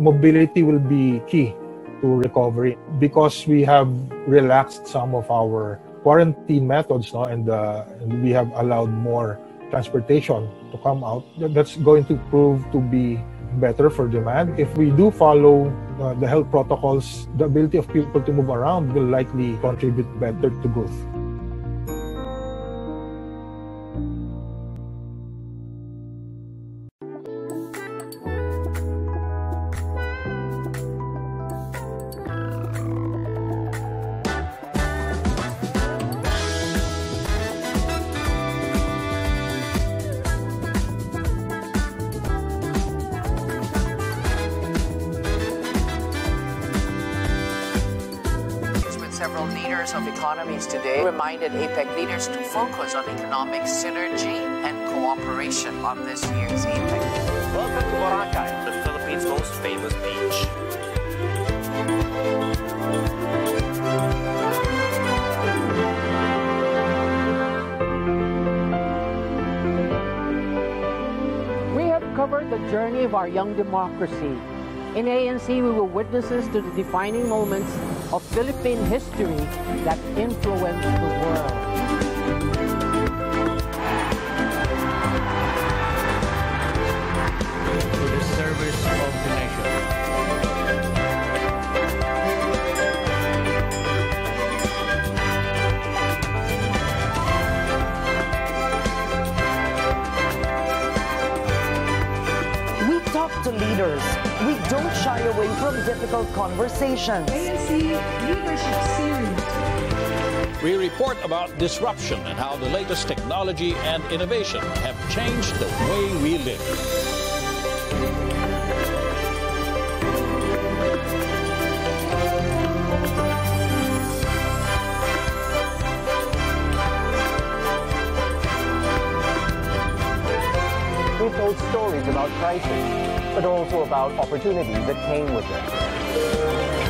mobility will be key to recovery because we have relaxed some of our quarantine methods, no, and we have allowed more transportation to come out. That's going to prove to be better for demand. If we do follow the health protocols, the ability of people to move around will likely contribute better to growth. Several leaders of economies today reminded APEC leaders to focus on economic synergy and cooperation on this year's APEC. Welcome to Boracay, the Philippines' most famous beach. We have covered the journey of our young democracy. In ANC, we were witnesses to the defining moments of Philippine history that influenced the world. To the service of the nation. We talk to leaders. We don't shy away from difficult conversations. ANC Leadership Series. We report about disruption and how the latest technology and innovation have changed the way we live. We told stories about crisis, but also about opportunities that came with them.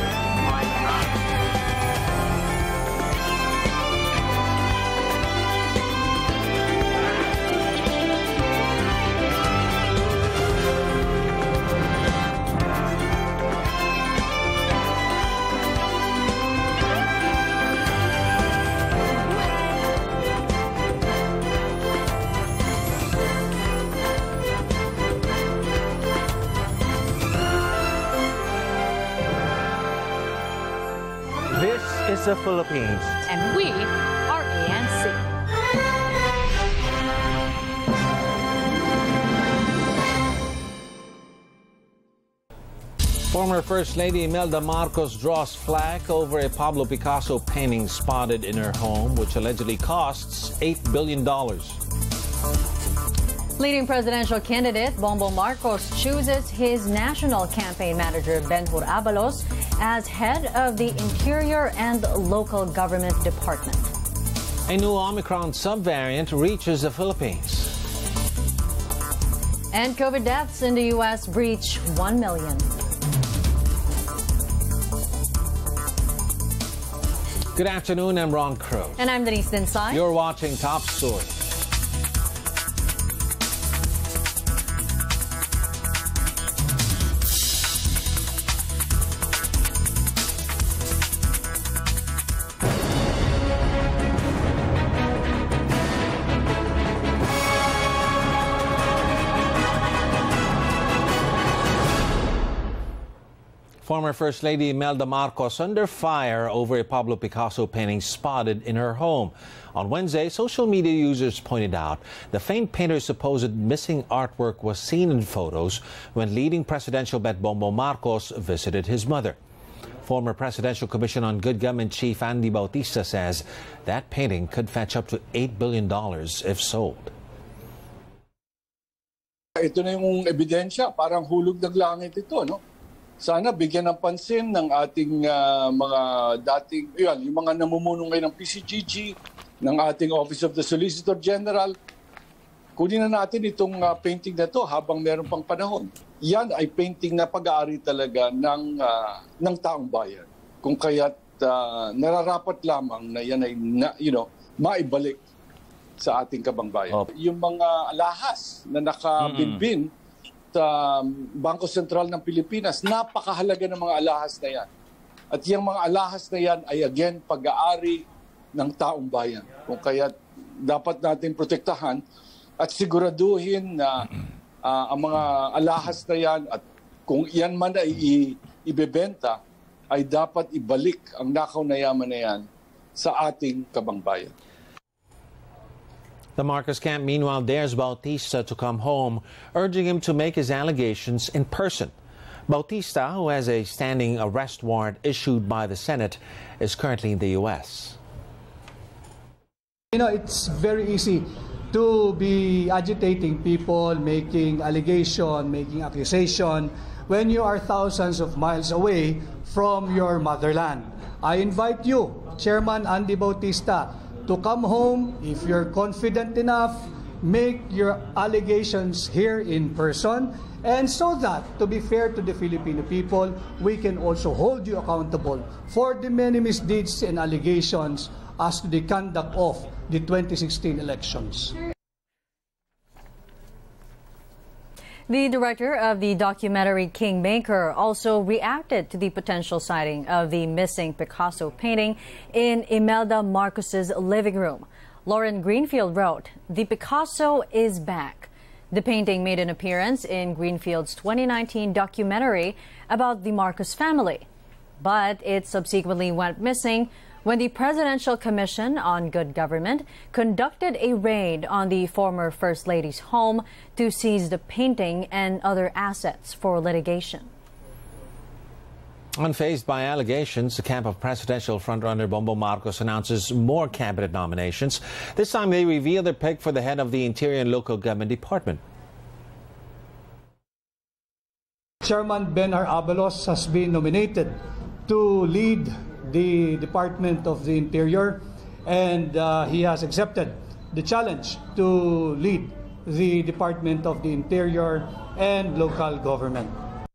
This is the Philippines. And we are ANC. Former First Lady Imelda Marcos draws flack over a Pablo Picasso painting spotted in her home, which allegedly costs $8 billion. Leading presidential candidate Bongbong Marcos chooses his national campaign manager Ben-Hur Abalos as head of the Interior and Local Government Department. A new Omicron subvariant reaches the Philippines. And COVID deaths in the U.S. breach 1 million. Good afternoon, I'm Ron Cruz. And I'm Denise Dinsay. You're watching Top Story. Former First Lady Imelda Marcos under fire over a Pablo Picasso painting spotted in her home. On Wednesday, social media users pointed out the famed painter's supposed missing artwork was seen in photos when leading presidential bet Bongbong Marcos visited his mother. Former Presidential Commission on Good Government Chief Andy Bautista says that painting could fetch up to $8 billion if sold. Ito na yung ebidensya, parang hulog ng langit ito, no? Sana bigyan ng pansin ng ating mga dating, yung mga namumuno ngayon ng PCGG, ng ating Office of the Solicitor General. Kunin na natin itong painting na to habang meron pang panahon. Yan ay painting na pag-aari talaga ng taong bayan. Kung kaya't nararapat lamang na yan ay maibalik sa ating kabangbayan. Yung mga alahas na nakabinbin Bangko Sentral ng Pilipinas. Napakahalaga ng mga alahas na yan. At yung mga alahas na yan ay again pag-aari ng taong bayan. Kung kaya dapat natin protektahan at siguraduhin na ang mga alahas na yan at kung yan man ay ibebenta, ay dapat ibalik ang nakaw na yaman na yan sa ating kabangbayan. The Marcos camp meanwhile dares Bautista to come home, urging him to make his allegations in person. Bautista, who has a standing arrest warrant issued by the Senate, is currently in the U.S. You know, it's very easy to be agitating people, making allegation, making accusation, when you are thousands of miles away from your motherland. I invite you, Chairman Andy Bautista, to come home. If you're confident enough, make your allegations here in person, and so that, to be fair to the Filipino people, we can also hold you accountable for the many misdeeds and allegations as to the conduct of the 2016 elections. The director of the documentary Kingmaker also reacted to the potential sighting of the missing Picasso painting in Imelda Marcos's living room. Lauren Greenfield wrote, "The Picasso is back." The painting made an appearance in Greenfield's 2019 documentary about the Marcos family, but it subsequently went missing when the Presidential Commission on Good Government conducted a raid on the former First Lady's home to seize the painting and other assets for litigation. Unfazed by allegations, the camp of presidential frontrunner Bongbong Marcos announces more cabinet nominations. This time they reveal their pick for the head of the Interior and Local Government Department. Chairman Ben-Hur Abalos has been nominated to lead the Department of the Interior, and he has accepted the challenge to lead the Department of the Interior and Local Government.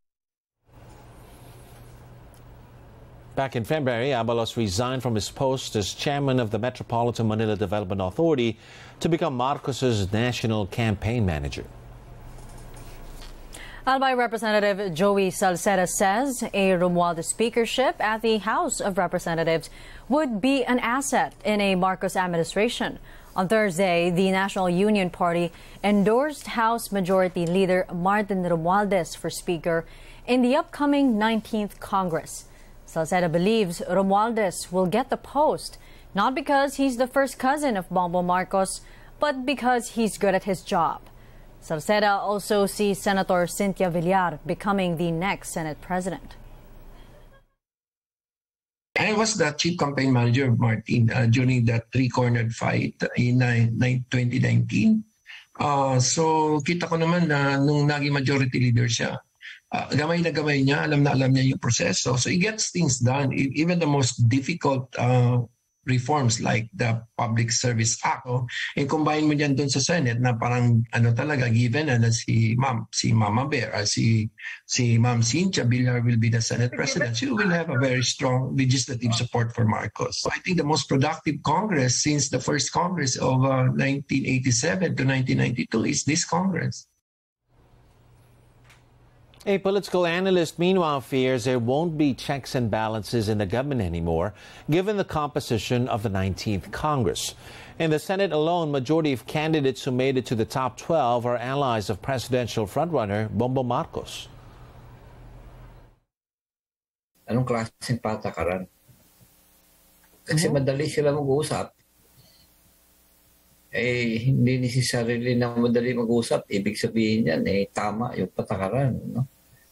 Back in February, Abalos resigned from his post as chairman of the Metropolitan Manila Development Authority to become Marcos's national campaign manager. Albay Representative Joey Salceda says a Romualdez speakership at the House of Representatives would be an asset in a Marcos administration. On Thursday, the National Union Party endorsed House Majority Leader Martin Romualdez for Speaker in the upcoming 19th Congress. Salceda believes Romualdez will get the post, not because he's the first cousin of Bongbong Marcos, but because he's good at his job. Salceda also sees Senator Cynthia Villar becoming the next Senate President. I was the chief campaign manager of Martin during that three-cornered fight in 2019. So kita ko naman na nung naging majority leader siya, gamay na gamay niya, alam na alam niya yung proseso. So he gets things done, even the most difficult reforms like the Public Service Act. And combine mo dyan dun sa Senate na parang ano talaga given na si Mama Bear, si Ma'am Cynthia Villar will be the Senate President. She will have a very strong legislative support for Marcos. So I think the most productive Congress since the first Congress of 1987 to 1992 is this Congress. A political analyst, meanwhile, fears there won't be checks and balances in the government anymore, given the composition of the 19th Congress. In the Senate alone, majority of candidates who made it to the top 12 are allies of presidential frontrunner Bongbong Marcos. Anong klaseng patakaran? Kasi madali sila mag-uusap. Hindi necessarily na madali mag-uusap. Ibig sabihin yan, tama yung patakaran, no?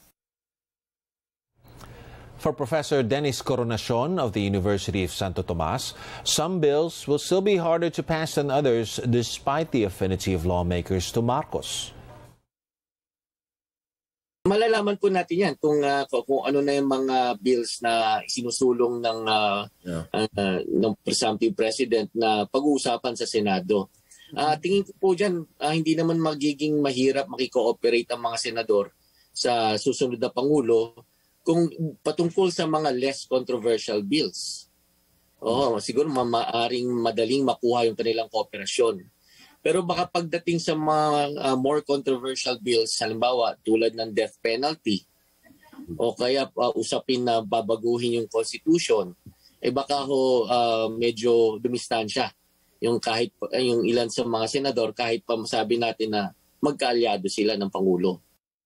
For Professor Dennis Coronacion of the University of Santo Tomas, some bills will still be harder to pass than others despite the affinity of lawmakers to Marcos. Malalaman po natin yan kung ano na yung mga bills na isinusulong ng presumptive president na pag-uusapan sa Senado. Tingin ko po dyan, hindi naman magiging mahirap makikooperate ang mga senador sa susunod na Pangulo kung patungkol sa mga less controversial bills. Siguro maaaring madaling makuha yung kanilang kooperasyon. Pero baka pagdating sa mga more controversial bills, halimbawa tulad ng death penalty, o kaya usapin na babaguhin yung constitution, baka medyo dumistansya yung kahit yung ilan sa mga senador, kahit pa masabi natin na magkaalyado sila ng Pangulo.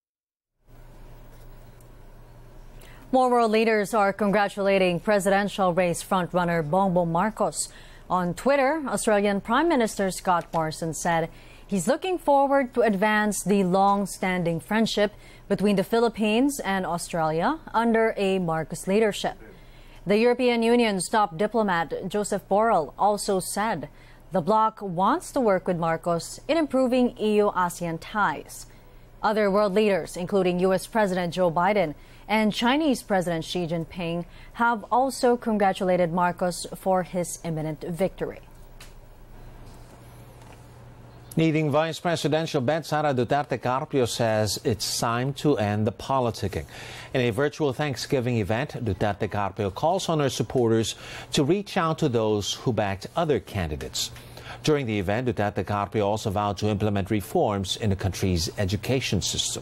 More world leaders are congratulating presidential race frontrunner Bongbong Marcos. On Twitter, Australian Prime Minister Scott Morrison said he's looking forward to advance the long-standing friendship between the Philippines and Australia under a Marcos leadership. The European Union's top diplomat, Joseph Borrell, also said the bloc wants to work with Marcos in improving EU-ASEAN ties. Other world leaders, including U.S. President Joe Biden and Chinese President Xi Jinping, have also congratulated Marcos for his imminent victory. Leading Vice Presidential bet Sara Duterte Carpio says it's time to end the politicking. In a virtual Thanksgiving event, Duterte Carpio calls on her supporters to reach out to those who backed other candidates. During the event, Duterte Carpio also vowed to implement reforms in the country's education system.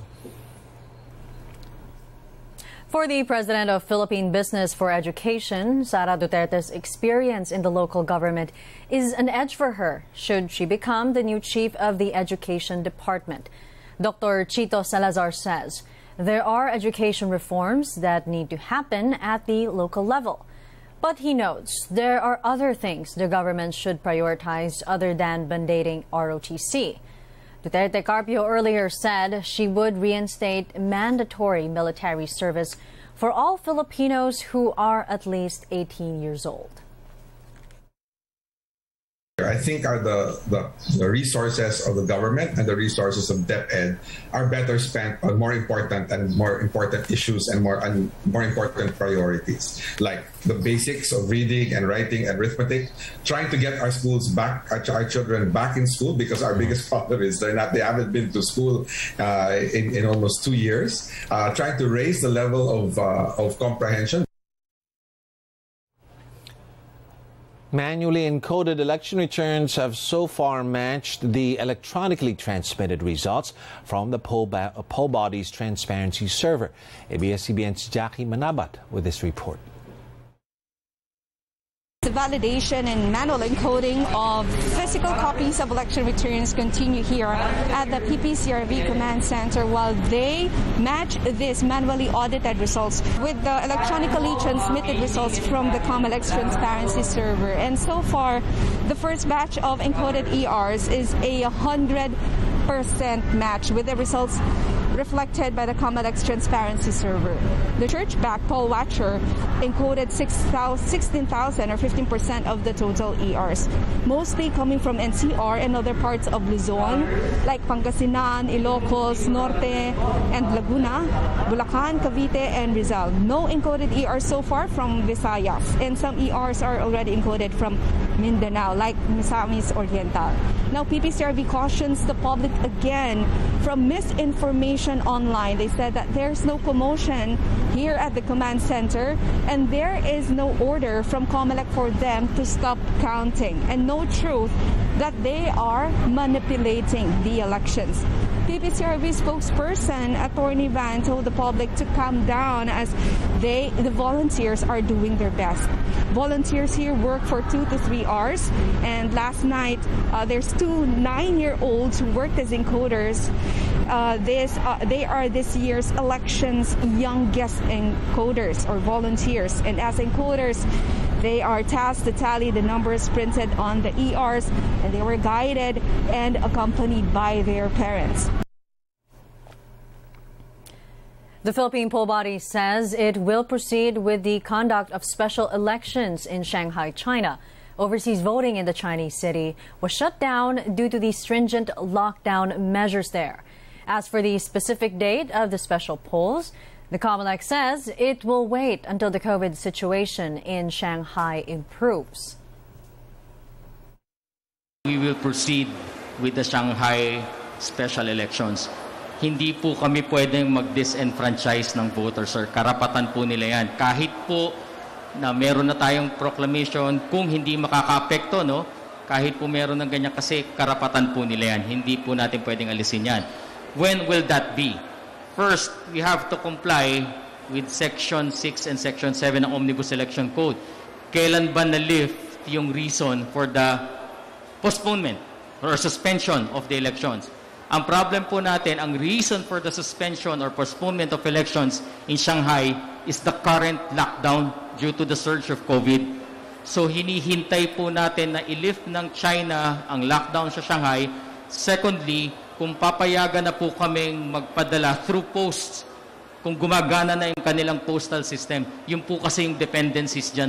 For the president of Philippine Business for Education, Sara Duterte's experience in the local government is an edge for her should she become the new chief of the education department. Dr. Chito Salazar says there are education reforms that need to happen at the local level. But he notes there are other things the government should prioritize other than band-aiding ROTC. Duterte Carpio earlier said she would reinstate mandatory military service for all Filipinos who are at least 18 years old. I think the resources of the government and the resources of DepEd are better spent on more important issues and more important priorities, like the basics of reading and writing and arithmetic, trying to get our schools back, our children back in school, because our biggest problem is they haven't been to school in almost 2 years, trying to raise the level of comprehension. Manually encoded election returns have so far matched the electronically transmitted results from the poll body's transparency server. ABS-CBN's Jackie Manabat with this report. The validation and manual encoding of physical copies of election returns continue here at the PPCRV Command Center while they match these manually audited results with the electronically transmitted results from the COMELEC's transparency server. And so far, the first batch of encoded ERs is a 100% match with the results reflected by the COMELEC's transparency server. The church-backed poll watcher encoded 16,000 or 15% of the total ERs, mostly coming from NCR and other parts of Luzon, like Pangasinan, Ilocos, Norte, and Laguna, Bulacan, Cavite, and Rizal. No encoded ERs so far from Visayas, and some ERs are already encoded from Mindanao, like Misamis Oriental. Now, PPCRV cautions the public again from misinformation online. They said that there's no commotion here at the command center and there is no order from COMELEC for them to stop counting, and no truth that they are manipulating the elections. PPCRV spokesperson Attorney Van told the public to calm down as the volunteers are doing their best. Volunteers here work for 2 to 3 hours, and last night there's 2 9-year-olds who worked as encoders. They are this year's election's youngest encoders or volunteers, and as encoders they are tasked to tally the numbers printed on the ERs, and they were guided and accompanied by their parents. The Philippine poll body says it will proceed with the conduct of special elections in Shanghai, China. Overseas voting in the Chinese city was shut down due to the stringent lockdown measures there. As for the specific date of the special polls, the COMELEC says it will wait until the COVID situation in Shanghai improves. We will proceed with the Shanghai special elections. Hindi po kami pwedeng mag-disenfranchise ng voters, sir. Karapatan po nila yan. Kahit po na meron na tayong proclamation, kung hindi makaka-apekto, no, Kahit po meron ng ganyan kasi karapatan po nila yan. Hindi po natin pwedeng alisin yan. When will that be? First, we have to comply with Section 6 and Section 7 ng Omnibus Election Code. Kailan ba na-lift yung reason for the postponement or suspension of the elections? Ang problem po natin, ang reason for the suspension or postponement of elections in Shanghai is the current lockdown due to the surge of COVID. So hinihintay po natin na i-lift ng China ang lockdown sa Shanghai. Secondly, kung papayagan na po kaming magpadala through posts, kung gumagana na yung kanilang postal system, yun po kasi yung dependencies dyan.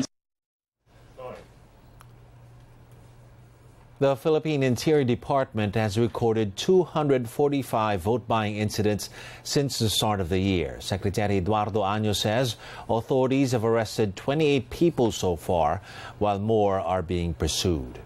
The Philippine Interior Department has recorded 245 vote-buying incidents since the start of the year. Secretary Eduardo Año says authorities have arrested 28 people so far, while more are being pursued.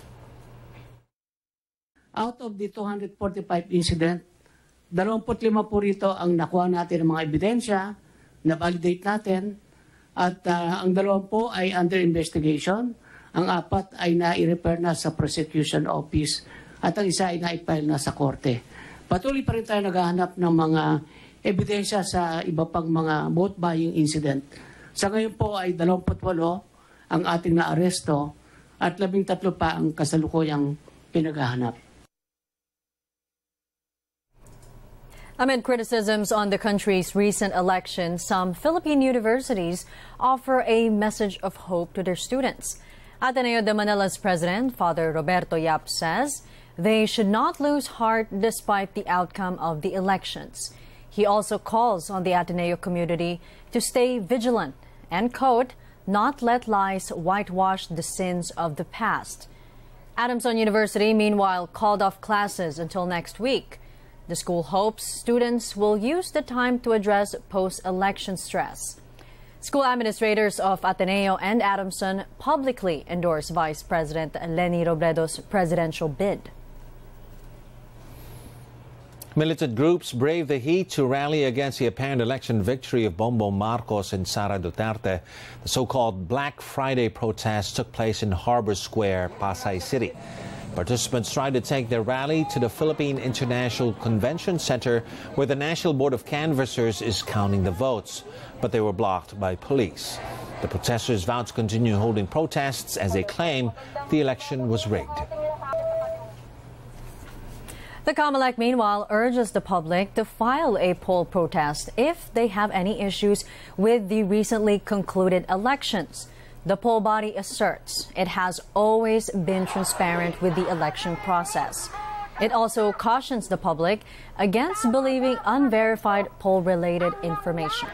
Out of the 245 incident, 25 po rito ang nakuha natin ng mga ebidensya, na-validate natin, at ang 2 po ay under investigation. Ang 4 ay na-i-refer na sa prosecution office at ang isa ay na-i-file na sa korte. Patuloy pa rin tayo naghahanap ng mga ebidensya sa iba pang mga vote-buying incident. Sa ngayon po ay 28 ang ating naaresto at 13 pa ang kasalukuyang pinaghahanap. Amid criticisms on the country's recent election, some Philippine universities offer a message of hope to their students. Ateneo de Manila's president, Father Roberto Yap, says they should not lose heart despite the outcome of the elections. He also calls on the Ateneo community to stay vigilant and, quote, not let lies whitewash the sins of the past. Adamson University, meanwhile, called off classes until next week. The school hopes students will use the time to address post-election stress. School administrators of Ateneo and Adamson publicly endorsed Vice President Leni Robredo's presidential bid. Militant groups braved the heat to rally against the apparent election victory of Bongbong Marcos and Sara Duterte. The so-called Black Friday protests took place in Harbor Square, Pasay City. Participants tried to take their rally to the Philippine International Convention Center, where the National Board of Canvassers is counting the votes, but they were blocked by police. The protesters vowed to continue holding protests as they claim the election was rigged. The COMELEC, meanwhile, urges the public to file a poll protest if they have any issues with the recently concluded elections. The poll body asserts it has always been transparent with the election process. It also cautions the public against believing unverified poll-related information.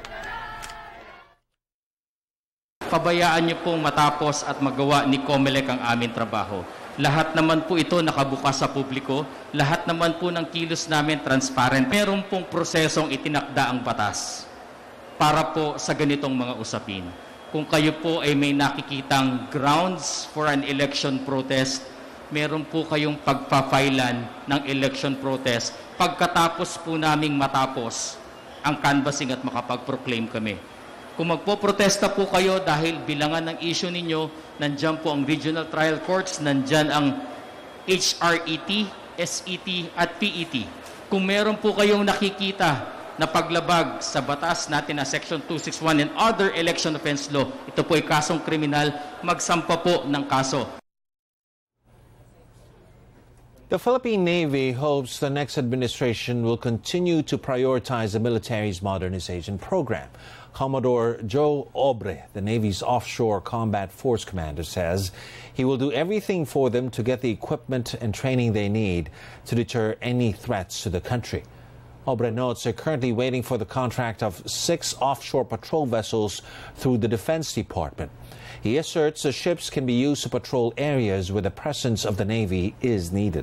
Pabayaan niyo pong matapos at magawa ni COMELEC ang aming trabaho. Lahat naman po ito nakabukas sa publiko. Lahat naman po ng kilos namin transparent. Meron pong prosesong itinakda ang batas para po sa ganitong mga usapin. Kung kayo po ay may nakikitang grounds for an election protest, meron po kayong pagpapailan ng election protest pagkatapos po naming matapos ang canvassing at makapag-proclaim kami. Kung magpo-protesta po kayo dahil bilangan ng issue ninyo, nandyan po ang regional trial courts, nandyan ang HRET, SET at PET. Kung meron po kayong nakikita na paglabag sa batas natin na Section 261 and other election offense law, ito po ay kasong kriminal, magsampa po ng kaso. The Philippine Navy hopes the next administration will continue to prioritize the military's modernization program. Commodore Joe Obre, the Navy's offshore combat force commander, says he will do everything for them to get the equipment and training they need to deter any threats to the country. Obre notes they're currently waiting for the contract of 6 offshore patrol vessels through the Defense Department. He asserts the ships can be used to patrol areas where the presence of the Navy is needed.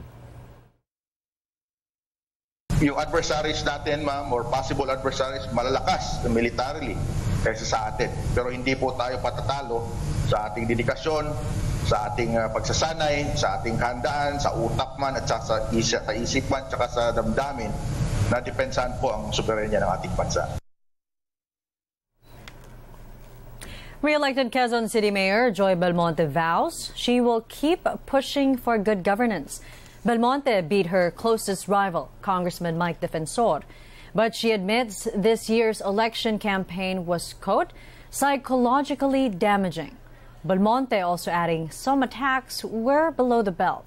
Yung adversaries natin, ma'am, or possible adversaries, malalakas militarily kaysa sa atin. Pero hindi po tayo patatalo sa ating dedikasyon, sa ating pagsasanay, sa ating handaan, sa utak man at sa isip man, at sa damdamin na depensahan po ang soberenya ng ating bansa. Re-elected Quezon City Mayor Joy Belmonte vows she will keep pushing for good governance. Belmonte beat her closest rival, Congressman Mike Defensor. But she admits this year's election campaign was, quote, psychologically damaging. Belmonte also adding some attacks were below the belt.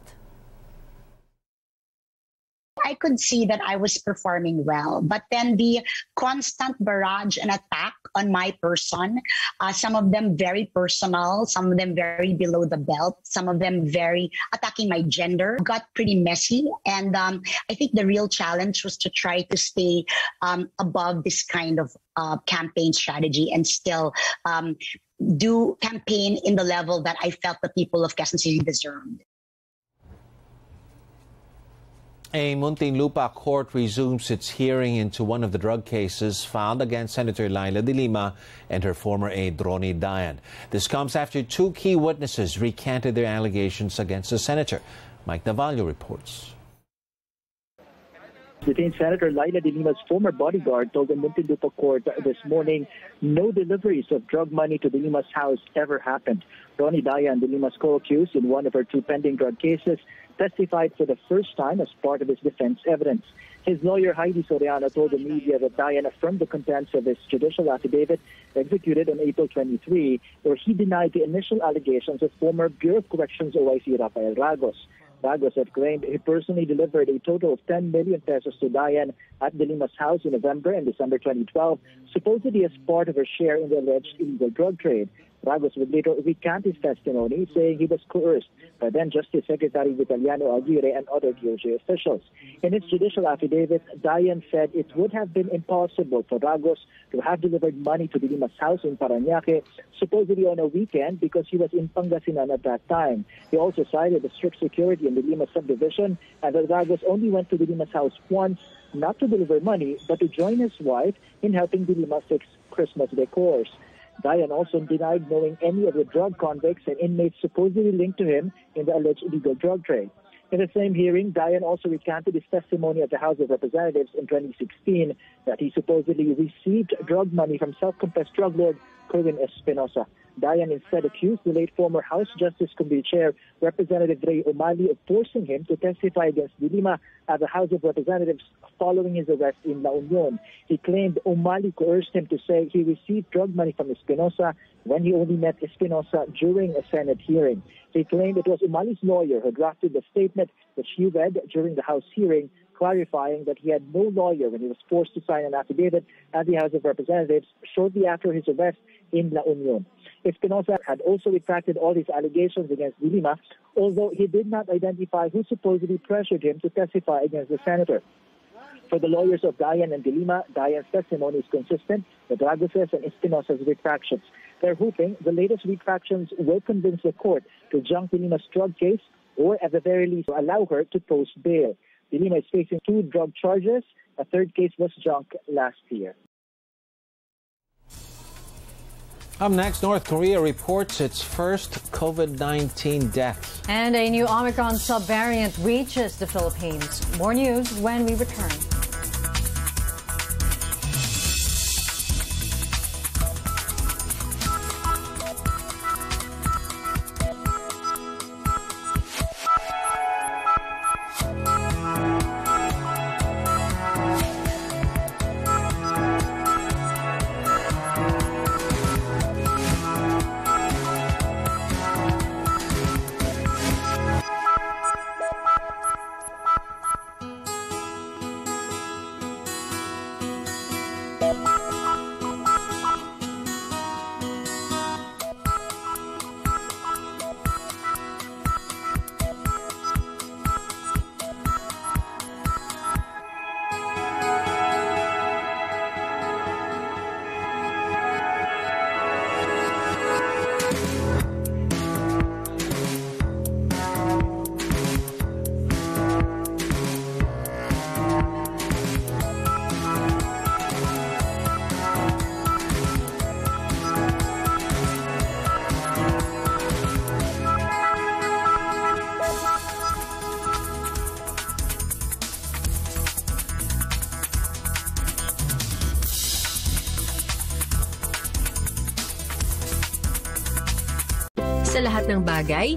I could see that I was performing well, but then the constant barrage and attack on my person, some of them very personal, some of them very below the belt, some of them very attacking my gender, got pretty messy. And I think the real challenge was to try to stay above this kind of campaign strategy and still do campaign in the level that I felt the people of Quezon City deserved. A Muntinlupa court resumes its hearing into one of the drug cases filed against Senator Laila De Lima and her former aide Ronnie Dayan. This comes after two key witnesses recanted their allegations against the senator. Mike Navallo reports. Detained Senator Laila De Lima's former bodyguard told the Muntinlupa court this morning no deliveries of drug money to De Lima's house ever happened. Ronnie Dayan, De Lima's co-accused in one of her two pending drug cases, testified for the first time as part of his defense evidence. His lawyer, Heidi Soriano, told the media that Dayan affirmed the contents of his judicial affidavit executed on April 23, where he denied the initial allegations of former Bureau of Corrections OIC Rafael Ragos. Ragos had claimed he personally delivered a total of 10 million pesos to Dayan at De Lima's house in November and December 2012, supposedly as part of her share in the alleged illegal drug trade. Ragos would later recant his testimony, saying he was coerced by then Justice Secretary Vitaliano Aguirre and other DOJ officials. In his judicial affidavit, Dayan said it would have been impossible for Ragos to have delivered money to De Lima's house in Parañaque, supposedly on a weekend, because he was in Pangasinan at that time. He also cited the strict security in De Lima's subdivision and that Ragos only went to De Lima's house once, not to deliver money, but to join his wife in helping De Lima fix Christmas decors. Dayan also denied knowing any of the drug convicts and inmates supposedly linked to him in the alleged illegal drug trade. In the same hearing, Dayan also recanted his testimony at the House of Representatives in 2016 that he supposedly received drug money from self-confessed drug lord Kerwin Espinosa. Dayan instead accused the late former House Justice Committee Chair, Representative Ray Umali, of forcing him to testify against De Lima at the House of Representatives following his arrest in La Union. He claimed Umali coerced him to say he received drug money from Espinosa when he only met Espinosa during a Senate hearing. He claimed it was Umali's lawyer who drafted the statement which he read during the House hearing, clarifying that he had no lawyer when he was forced to sign an affidavit at the House of Representatives shortly after his arrest in La Union. Espinosa had also retracted all his allegations against De Lima, although he did not identify who supposedly pressured him to testify against the senator. For the lawyers of Dayan and De Lima, Dayan's testimony is consistent with Ragos' and Espinosa's retractions. They're hoping the latest retractions will convince the court to junk De Lima's drug case or at the very least allow her to post bail. De Lima is facing 2 drug charges. A third case was junked last year. Up next, North Korea reports its first COVID-19 death. And a new Omicron subvariant reaches the Philippines. More news when we return. Sa lahat ng bagay,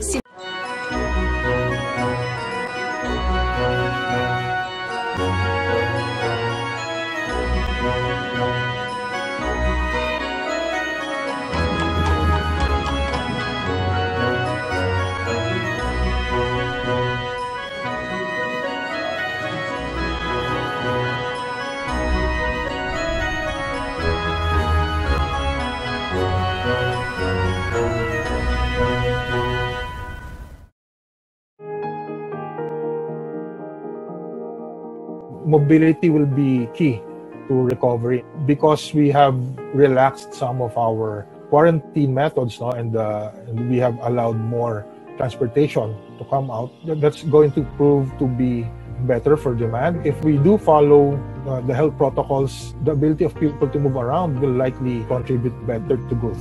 mobility will be key to recovery because we have relaxed some of our quarantine methods, and we have allowed more transportation to come out. That's going to prove to be better for demand. If we do follow the health protocols, the ability of people to move around will likely contribute better to growth.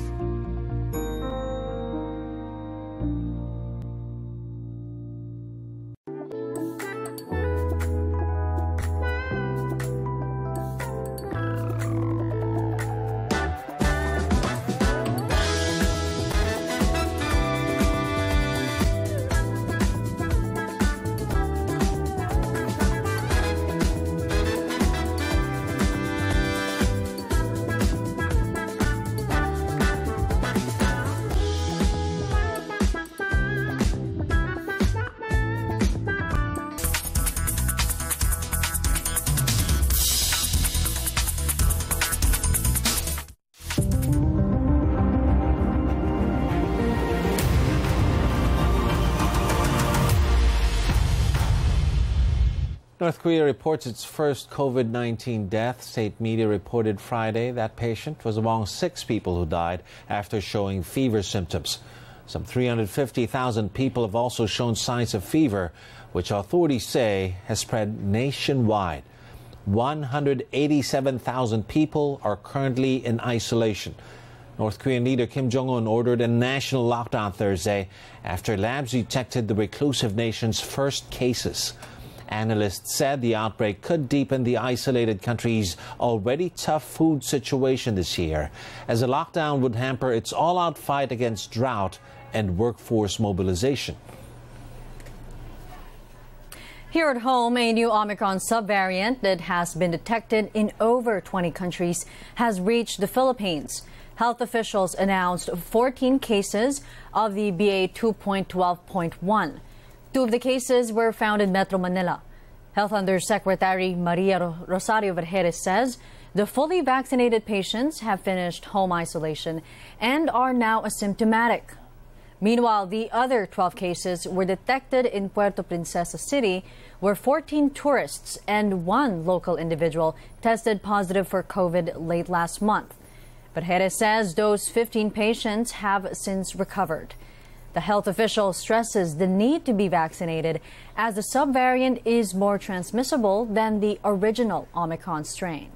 North Korea reports its first COVID-19 death. State media reported Friday that patient was among 6 people who died after showing fever symptoms. Some 350,000 people have also shown signs of fever, which authorities say has spread nationwide. 187,000 people are currently in isolation. North Korean leader Kim Jong-un ordered a national lockdown Thursday after labs detected the reclusive nation's first cases. Analysts said the outbreak could deepen the isolated country's already tough food situation this year, as a lockdown would hamper its all-out fight against drought and workforce mobilization. Here at home, a new Omicron subvariant that has been detected in over 20 countries has reached the Philippines. Health officials announced 14 cases of the BA 2.12.1. 2 of the cases were found in Metro Manila. Health Undersecretary Maria Rosario Vergeres says the fully vaccinated patients have finished home isolation and are now asymptomatic. Meanwhile, the other 12 cases were detected in Puerto Princesa City, where 14 tourists and 1 local individual tested positive for COVID late last month. Vergeres says those 15 patients have since recovered. The health official stresses the need to be vaccinated as the subvariant is more transmissible than the original Omicron strain.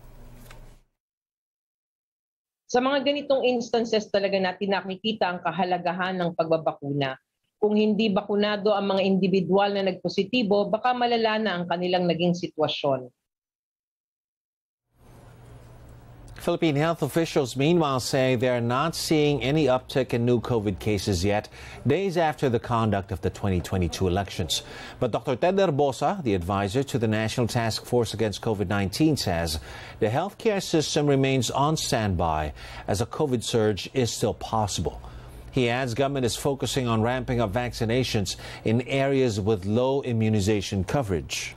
Sa mga ganitong instances talaga natin nakikita ang kahalagahan ng pagbabakuna. Kung hindi bakunado ang mga individual na nagpositibo, baka malala na ang kanilang naging sitwasyon. Philippine health officials, meanwhile, say they're not seeing any uptick in new COVID cases yet, days after the conduct of the 2022 elections. But Dr. Ted Herbosa, the advisor to the National Task Force Against COVID-19, says the healthcare system remains on standby as a COVID surge is still possible. He adds government is focusing on ramping up vaccinations in areas with low immunization coverage.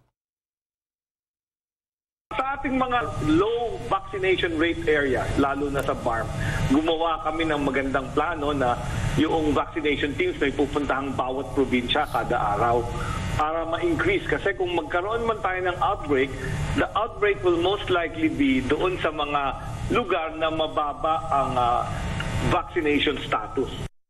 Sa ating mga low vaccination rate area, lalo na sa BARM, gumawa kami ng magandang plano na yung vaccination teams may pupuntahang bawat probinsya kada araw para ma-increase. Kasi kung magkaroon man tayo ng outbreak, the outbreak will most likely be doon sa mga lugar na mababa ang vaccination status.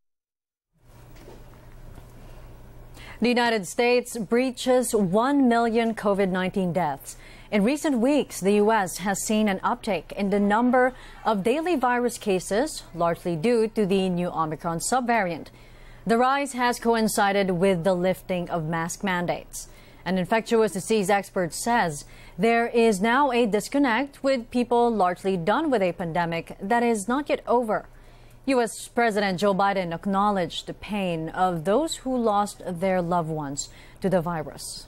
The United States breaches 1 million COVID-19 deaths. In recent weeks, the U.S. has seen an uptick in the number of daily virus cases, largely due to the new Omicron subvariant. The rise has coincided with the lifting of mask mandates. An infectious disease expert says there is now a disconnect with people largely done with a pandemic that is not yet over. U.S. President Joe Biden acknowledged the pain of those who lost their loved ones to the virus.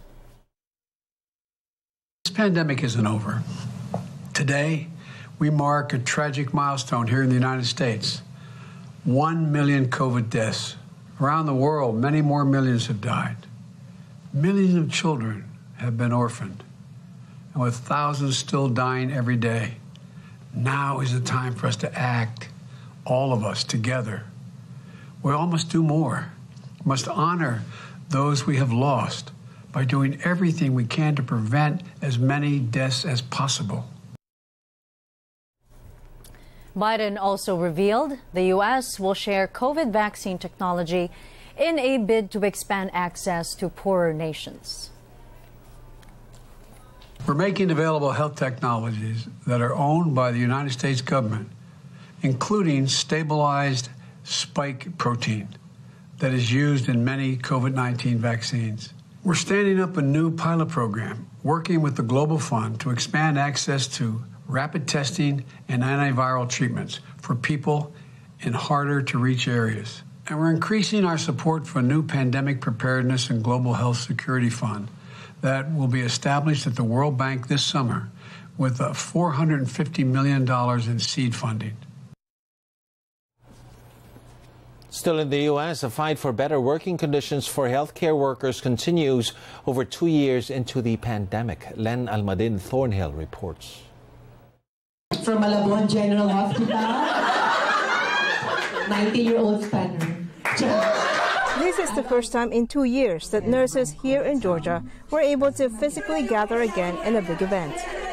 This pandemic isn't over. Today, we mark a tragic milestone here in the United States. 1 million COVID deaths. Around the world, many more millions have died. Millions of children have been orphaned. And with thousands still dying every day, now is the time for us to act, all of us together. We all must do more. We must honor those we have lost by doing everything we can to prevent as many deaths as possible. Biden also revealed the U.S. will share COVID vaccine technology in a bid to expand access to poorer nations. We're making available health technologies that are owned by the United States government, including stabilized spike protein that is used in many COVID-19 vaccines. We're standing up a new pilot program, working with the Global Fund to expand access to rapid testing and antiviral treatments for people in harder-to-reach areas. And we're increasing our support for a new pandemic preparedness and global health security fund that will be established at the World Bank this summer with $450 million in seed funding. Still in the U.S., a fight for better working conditions for healthcare workers continues over 2 years into the pandemic. Len Almadin Thornhill reports. From Malabon General Hospital, 90-year-old spanner. This is the first time in 2 years that nurses here in Georgia were able to physically gather again in a big event.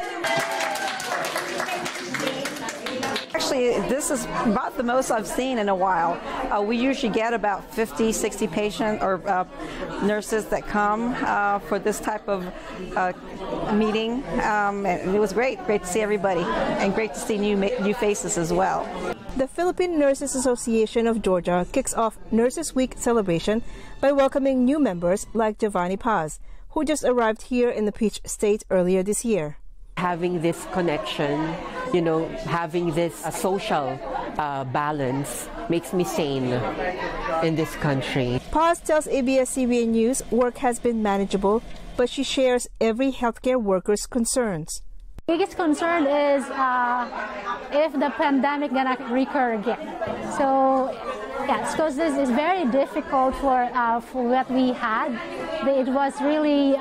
Actually, this is about the most I've seen in a while. We usually get about 50, 60 patients or nurses that come for this type of meeting. And it was great to see everybody and great to see new faces as well. The Philippine Nurses Association of Georgia kicks off Nurses Week celebration by welcoming new members like Giovanni Paz, who just arrived here in the Peach State earlier this year. Having this connection, having this social balance makes me sane in this country. Paz tells ABS-CBN News work has been manageable, but she shares every healthcare worker's concerns. Biggest concern is if the pandemic gonna recur again. So, yes, because this is very difficult for what we had. It was really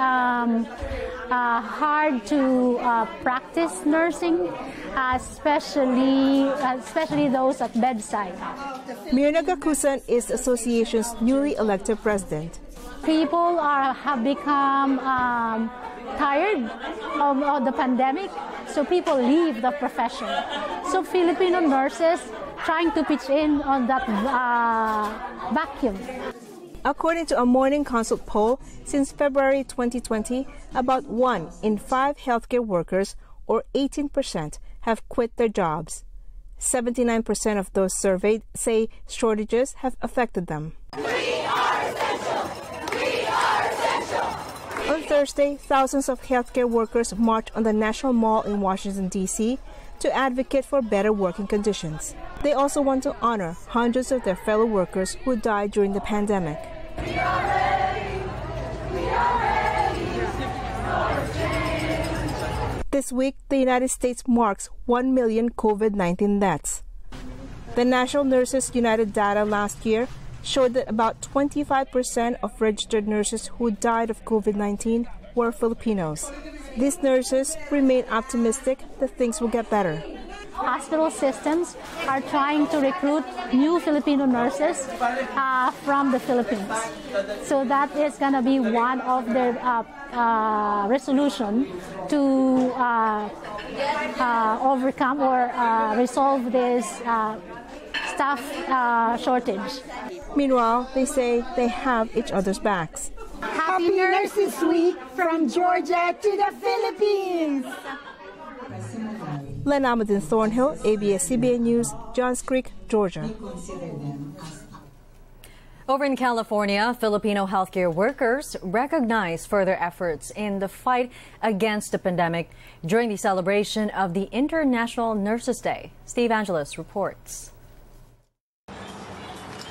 hard to practice nursing, especially those at bedside. Mirna Gakusan is the association's newly elected president. People have become tired of the pandemic, so people leave the profession. So Filipino nurses trying to pitch in on that vacuum. According to a Morning Consult poll, since February 2020, about 1 in 5 healthcare workers, or 18%, have quit their jobs. 79% of those surveyed say shortages have affected them. On Thursday, thousands of healthcare workers marched on the National Mall in Washington, D.C. to advocate for better working conditions. They also want to honor hundreds of their fellow workers who died during the pandemic. This week, the United States marks 1 million COVID-19 deaths. The National Nurses United data last year showed that about 25% of registered nurses who died of COVID-19 were Filipinos. These nurses remain optimistic that things will get better. Hospital systems are trying to recruit new Filipino nurses from the Philippines. So that is going to be one of their resolution to overcome or resolve this staff shortage. Meanwhile, they say they have each other's backs. Happy Nurses Week from Georgia to the Philippines! Len Almadin Thornhill, ABS-CBN News, Johns Creek, Georgia. Over in California, Filipino healthcare workers recognize further efforts in the fight against the pandemic during the celebration of the International Nurses Day. Steve Angeles reports.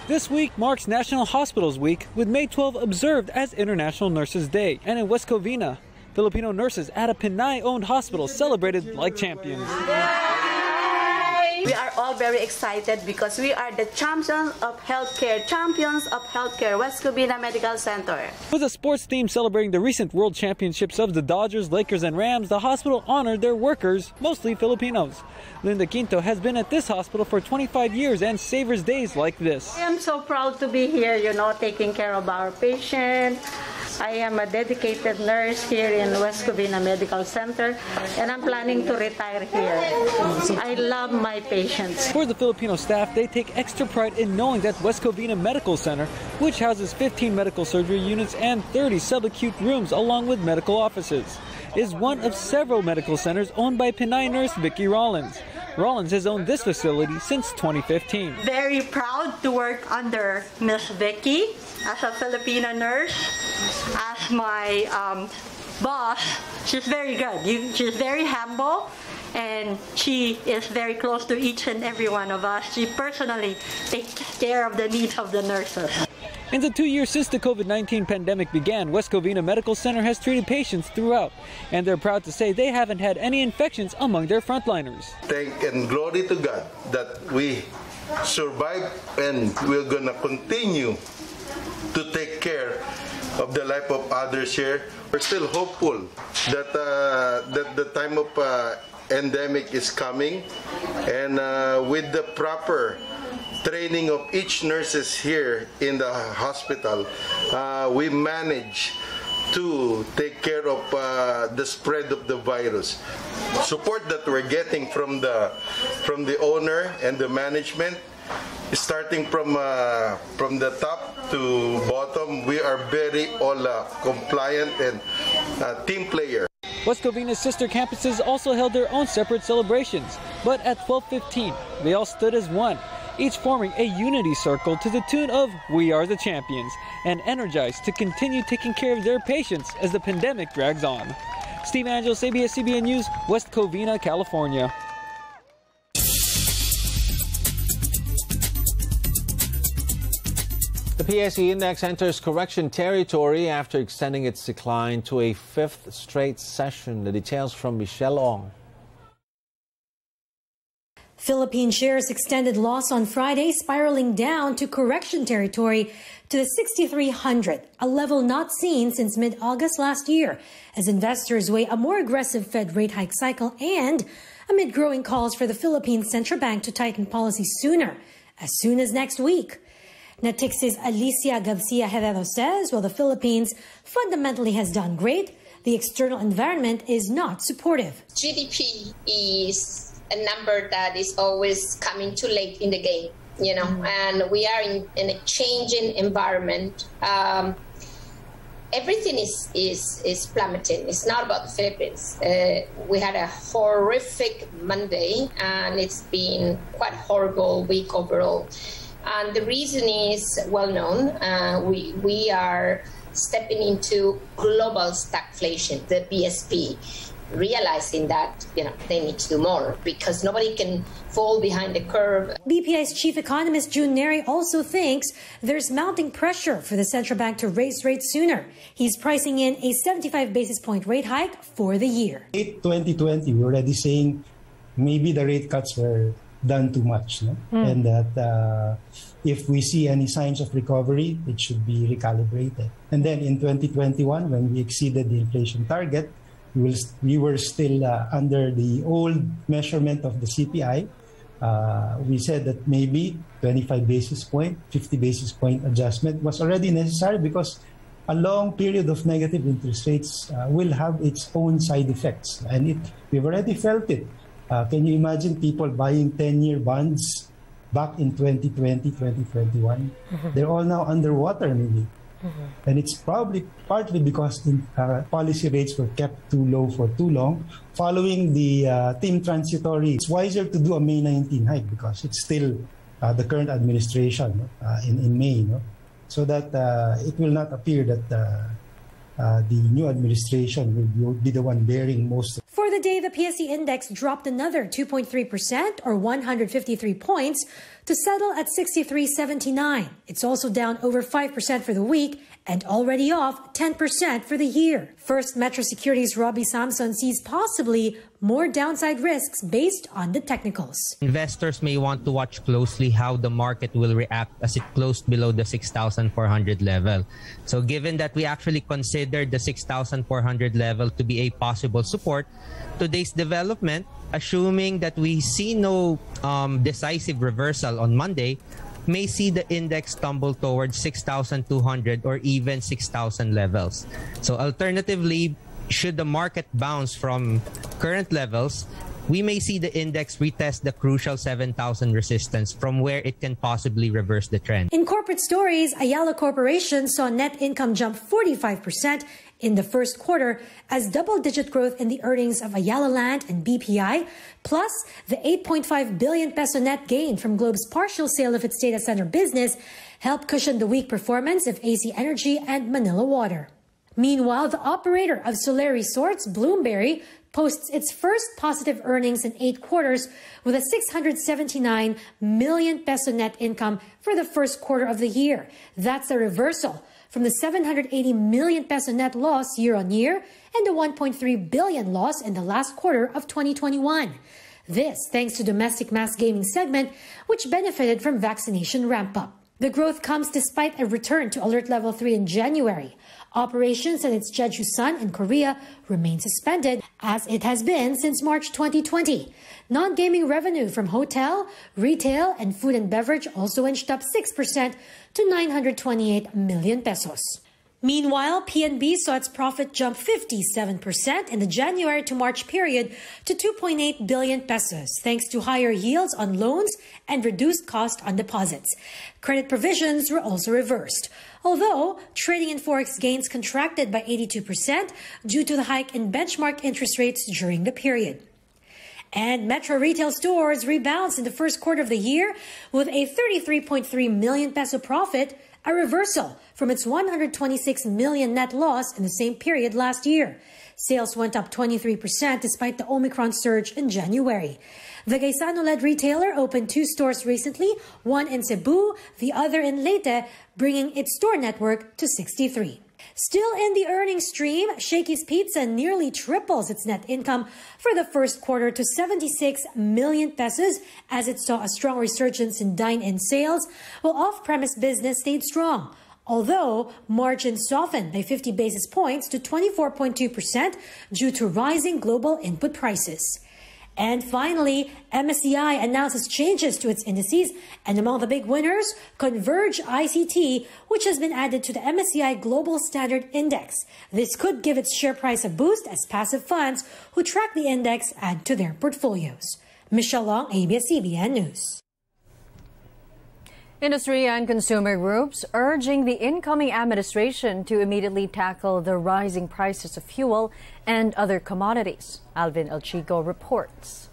This week marks National Hospitals Week, with May 12 observed as International Nurses Day. And in West Covina, Filipino nurses at a Pinay-owned hospital celebrated like champions. We are all very excited because we are the champions of healthcare, West Covina Medical Center. With a sports theme celebrating the recent World Championships of the Dodgers, Lakers, and Rams, the hospital honored their workers, mostly Filipinos. Linda Quinto has been at this hospital for 25 years and savors days like this. I am so proud to be here, taking care of our patients. I am a dedicated nurse here in West Covina Medical Center, and I'm planning to retire here. I love my patients. For the Filipino staff, they take extra pride in knowing that West Covina Medical Center, which houses 15 medical surgery units and 30 subacute rooms along with medical offices, is one of several medical centers owned by Pinay nurse Vicky Rollins. Rollins has owned this facility since 2015. Very proud to work under Miss Vicky as a Filipino nurse. As my boss, she's very good. She's very humble, and she is very close to each and every one of us. She personally takes care of the needs of the nurses. In the 2 years since the COVID-19 pandemic began, West Covina Medical Center has treated patients throughout, and they're proud to say they haven't had any infections among their frontliners. Thank and glory to God that we survived, and we're gonna continue to take care of the life of others here. We're still hopeful that that the time of endemic is coming, and with the proper training of each nurses here in the hospital, we manage to take care of the spread of the virus. Support that we're getting from the owner and the management, starting from the top to bottom, we are very all compliant and team player. West Covina's sister campuses also held their own separate celebrations, but at 12:15, they all stood as one, each forming a unity circle to the tune of "We Are the Champions," and energized to continue taking care of their patients as the pandemic drags on. Steve Angeles, ABS-CBN News, West Covina, California. The PSE Index enters correction territory after extending its decline to a fifth straight session. The details from Michelle Ong. Philippine shares extended loss on Friday, spiraling down to correction territory to the 6,300, a level not seen since mid-August last year, as investors weigh a more aggressive Fed rate hike cycle and amid growing calls for the Philippine Central Bank to tighten policy sooner, as soon as next week. Natix's Alicia Garcia Herrero says, while the Philippines fundamentally has done great, the external environment is not supportive. GDP is a number that is always coming too late in the game, and we are in a changing environment. Everything is plummeting. It's not about the Philippines. We had a horrific Monday, and it's been quite horrible week overall. And the reason is well known. We are stepping into global stagflation, the BSP, realizing that they need to do more because nobody can fall behind the curve. BPI's chief economist June Neri also thinks there's mounting pressure for the central bank to raise rates sooner. He's pricing in a 75 basis point rate hike for the year. Late 2020, we're already saying maybe the rate cuts were done too much, and that if we see any signs of recovery, it should be recalibrated. And then in 2021, when we exceeded the inflation target, we were still under the old measurement of the CPI. We said that maybe 25 basis point, 50 basis point adjustment was already necessary because a long period of negative interest rates will have its own side effects, and we've already felt it. Can you imagine people buying 10-year bonds back in 2020, 2021? They're all now underwater, maybe. And it's probably partly because the policy rates were kept too low for too long. Following the team transitory, it's wiser to do a May 19 hike because it's still the current administration in May, so that it will not appear that the new administration will be the one bearing most. For the day, the PSE index dropped another 2.3% or 153 points to settle at 63.79. It's also down over 5% for the week and already off 10% for the year. First Metro Securities' Robbie Samson sees possibly more downside risks based on the technicals. Investors may want to watch closely how the market will react as it closed below the 6,400 level. So given that we actually considered the 6,400 level to be a possible support, today's development, assuming that we see no decisive reversal on Monday, may see the index tumble towards 6,200 or even 6,000 levels. So alternatively, should the market bounce from current levels, we may see the index retest the crucial 7,000 resistance from where it can possibly reverse the trend. In corporate stories, Ayala Corporation saw net income jump 45% in the first quarter as double-digit growth in the earnings of Ayala Land and BPI, plus the 8.5 billion peso net gain from Globe's partial sale of its data center business, helped cushion the weak performance of AC Energy and Manila Water. Meanwhile, the operator of Soler Resorts, Bloomberry, posts its first positive earnings in 8 quarters with a 679 million peso net income for the first quarter of the year. That's a reversal from the 780 million peso net loss year-on-year and the 1.3 billion loss in the last quarter of 2021. This thanks to domestic mass gaming segment, which benefited from vaccination ramp-up. The growth comes despite a return to Alert Level 3 in January. Operations at its Jeju-san in Korea remain suspended, as it has been since March 2020. Non-gaming revenue from hotel, retail, and food and beverage also inched up 6% to 928 million pesos. Meanwhile, PNB saw its profit jump 57% in the January to March period to 2.8 billion pesos, thanks to higher yields on loans and reduced cost on deposits. Credit provisions were also reversed, although trading and forex gains contracted by 82% due to the hike in benchmark interest rates during the period. And Metro retail stores rebounds in the first quarter of the year with a 33.3 million peso profit, a reversal from its 126 million net loss in the same period last year. Sales went up 23% despite the Omicron surge in January. The Gaisano-led retailer opened 2 stores recently, one in Cebu, the other in Leyte, bringing its store network to 63. Still in the earnings stream, Shakey's Pizza nearly triples its net income for the first quarter to 76 million pesos as it saw a strong resurgence in dine-in sales, while off-premise business stayed strong. Although margins softened by 50 basis points to 24.2% due to rising global input prices. And finally, MSCI announces changes to its indices, and among the big winners, Converge ICT, which has been added to the MSCI Global Standard Index. This could give its share price a boost as passive funds who track the index add to their portfolios. Michelle Long, ABS-CBN News. Industry and consumer groups urging the incoming administration to immediately tackle the rising prices of fuel and other commodities. Alvin El Chico reports.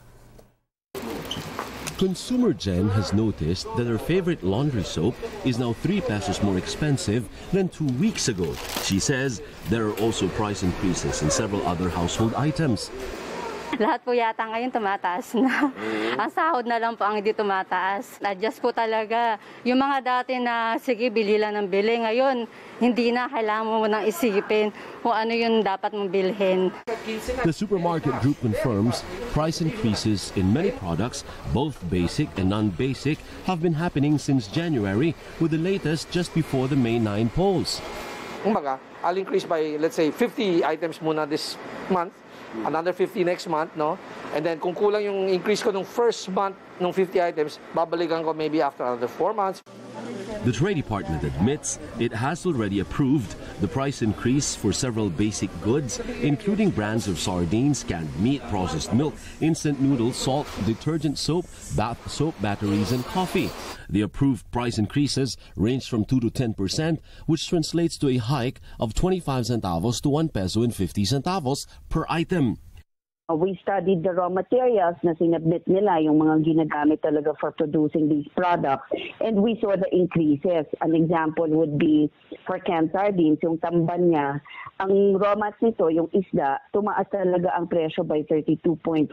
Consumer Jen has noticed that her favorite laundry soap is now 3 pesos more expensive than 2 weeks ago. She says there are also price increases in several other household items. Lahat po yata ngayon tumataas na. Ang sahod na lang po ang hindi tumataas. Adjust po talaga. Yung mga dati na sige bili lang ng bili, ngayon hindi na, kailangan mo nang isipin kung ano yung dapat mong bilhin. The supermarket group confirms price increases in many products, both basic and non-basic, have been happening since January, with the latest just before the May 9 polls. Kumbaga, I'll increase by, let's say, 50 items muna this month, another 50 next month, no? And then kung kulang yung increase ko nung first month nung 50 items, babalikan ko maybe after another 4 months. The Trade Department admits it has already approved the price increase for several basic goods, including brands of sardines, canned meat, processed milk, instant noodles, salt, detergent soap, bath soap, batteries, and coffee. The approved price increases range from 2 to 10%, which translates to a hike of 25 centavos to 1 peso and 50 centavos per item. We studied the raw materials na sinabit nila, yung mga ginagamit talaga for producing these products, and we saw the increases. An example would be for canned sardines, yung tamban niya, ang raw mats nito, yung isda, tumaas talaga ang presyo by 32.14%.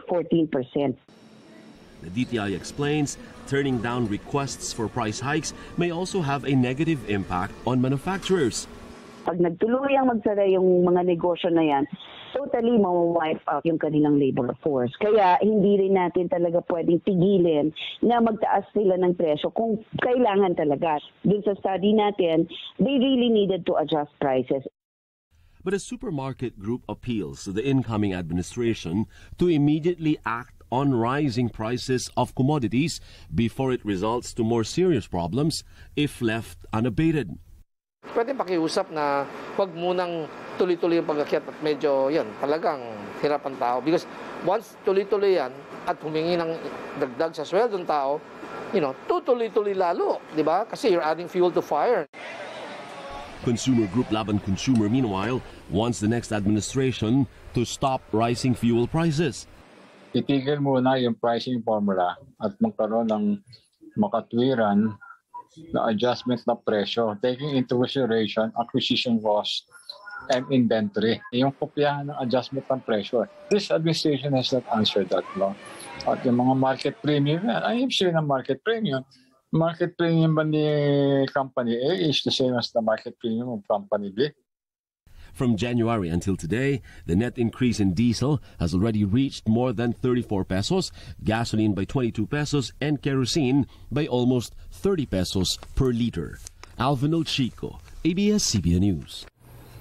The DTI explains turning down requests for price hikes may also have a negative impact on manufacturers. Pag nagtuluyang magsara yung mga negosyo na yan, totally ma-wipe out yung kanilang labor force. Kaya hindi rin natin talaga pwedeng tigilin na magtaas sila ng presyo kung kailangan talaga. Dun sa study natin, they really needed to adjust prices. But a supermarket group appeals to the incoming administration to immediately act on rising prices of commodities before it results to more serious problems if left unabated. Pwede pakiusap na wag munang tuloy-tuloy yung pag-akyat at medyo yan, talagang hirap ang tao. Because once tuloy-tuloy yan at humingi ng dagdag sa sweldo ng tao, tutuloy-tuloy lalo, di ba? Kasi you're adding fuel to fire. Consumer group Laban Consumer, meanwhile, wants the next administration to stop rising fuel prices. Itigil muna yung pricing formula at magkaroon ng makatwiran na adjustment na presyo, taking into consideration acquisition cost and inventory. Yung kopyahan ng adjustment ng presyo. This administration has not answered that law. At yung mga market premium, I'm sure na market premium. Market premium ba ni Company A is the same as the market premium of Company B. From January until today, the net increase in diesel has already reached more than 34 pesos, gasoline by 22 pesos, and kerosene by almost 30 pesos per liter. Alvin Chico, ABS-CBN News.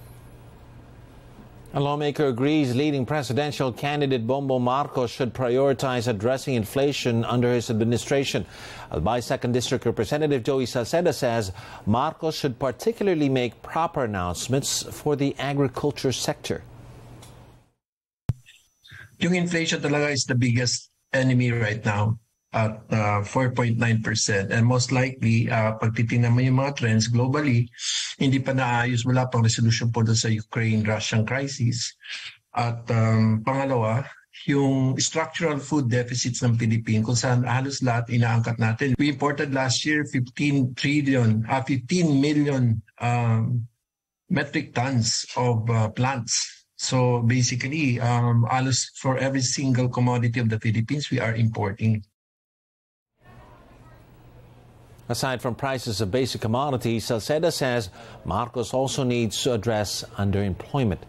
A lawmaker agrees leading presidential candidate Bongbong Marcos should prioritize addressing inflation under his administration. Albay 2nd District Representative Joey Salceda says Marcos should particularly make proper announcements for the agriculture sector. Yung inflation talaga is the biggest enemy right now at 4.9%. And most likely, pag titingnan mo yung mga trends globally, hindi pa naayos, wala pang resolution po doon sa Ukraine-Russian crisis. At pangalawa, yung structural food deficits ng Philippines, kung saan halos lahat inaangkat natin. We imported last year 15 million metric tons of plants. So basically, halos for every single commodity of the Philippines, we are importing. Aside from prices of basic commodities, Salceda says Marcos also needs to address underemployment.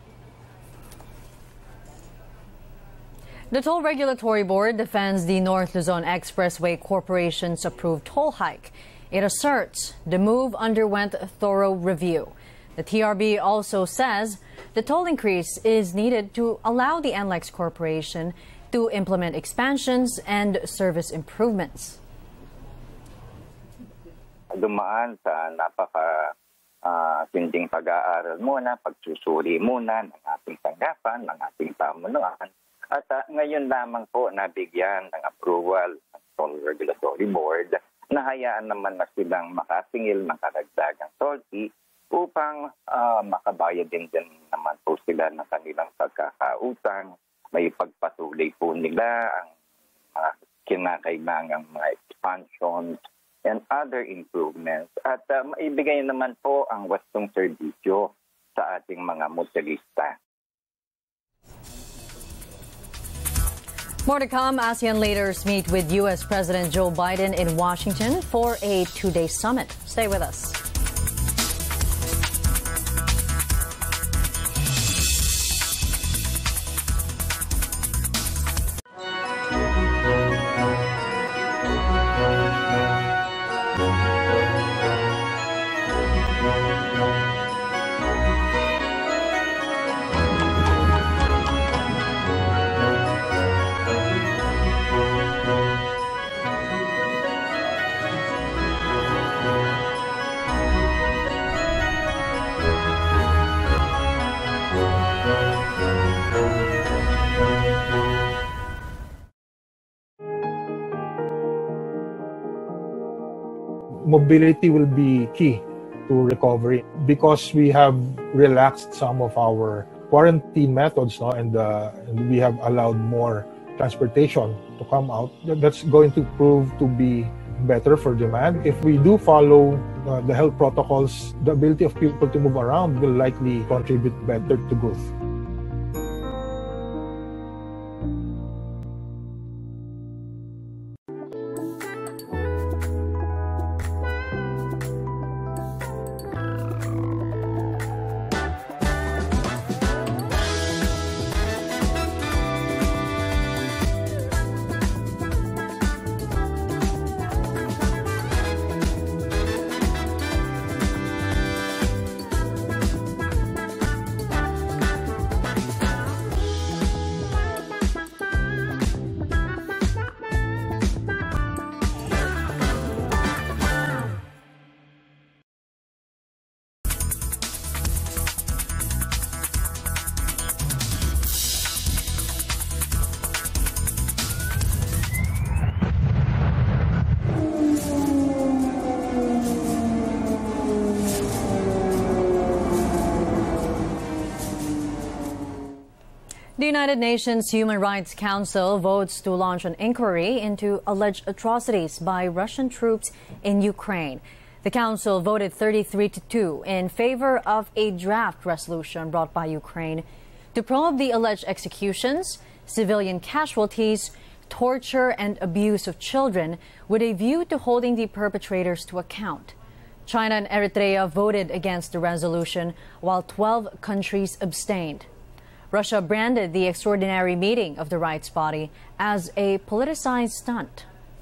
The Toll Regulatory Board defends the North Luzon Expressway Corporation's approved toll hike. It asserts the move underwent a thorough review. The TRB also says the toll increase is needed to allow the NLEX Corporation to implement expansions and service improvements. Dumaan sa napaka-tinding pag-aaral muna, pagsusuri muna ng ating tanggapan, ng ating pamunuan. At ngayon lamang po nabigyan ng approval ng Toll Regulatory Board na hayaan naman na silang makasingil ng karagdagang toll fee upang makabayad din naman po sila ng kanilang pagkakautang. May pagpatuloy po nila ang mga kinakailangang mga expansions and other improvements. At maibigay naman po ang wastong serbisyo sa ating mga motorista. More to come. ASEAN leaders meet with U.S. President Joe Biden in Washington for a two-day summit. Stay with us. Mobility will be key to recovery because we have relaxed some of our quarantine methods, no, and we have allowed more transportation to come out, that's going to prove to be better for demand. If we do follow the health protocols, the ability of people to move around will likely contribute better to growth. The United Nations Human Rights Council votes to launch an inquiry into alleged atrocities by Russian troops in Ukraine. The Council voted 33-2 in favor of a draft resolution brought by Ukraine to probe the alleged executions, civilian casualties, torture and abuse of children with a view to holding the perpetrators to account. China and Eritrea voted against the resolution while 12 countries abstained. Russia branded the extraordinary meeting of the rights body as a politicized stunt.